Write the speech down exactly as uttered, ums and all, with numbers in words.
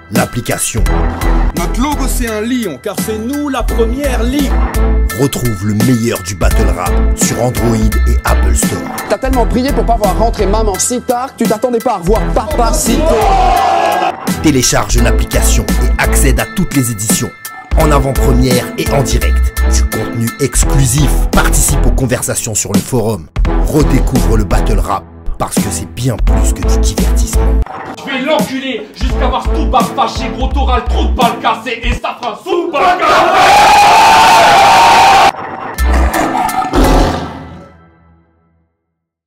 l'application. Notre logo c'est un lion, car c'est nous la première ligue. Retrouve le meilleur du battle rap sur Android et Apple Store. T'as tellement prié pour pas voir rentrer maman si tard que tu t'attendais pas à revoir papa si tôt. Télécharge l'application et accède à toutes les éditions, en avant-première et en direct. Du contenu exclusif, participe aux conversations sur le forum. Redécouvre le battle rap, parce que c'est bien plus que du divertissement. Je vais l'enculer jusqu'à voir tout bas fâché, gros toral, trop de balles cassées et ça fera sous bagarre.